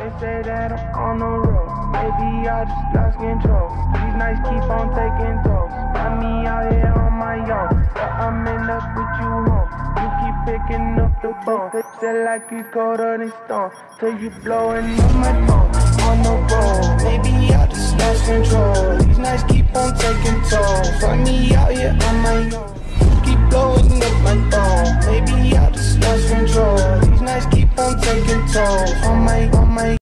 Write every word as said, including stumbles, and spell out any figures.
They say that I'm on the road, maybe I just lost control. These nights keep on taking tolls. Find me out here on my own, but I'm end up with you home. You keep picking up the phone, feel like you colder than stone, till you blowing up my phone. On the road, maybe I just lost control. These nights keep on taking tolls. Find me out here on my own. You keep blowing up my phone, maybe I just lost control. These nights keep on taking tolls. On my, on my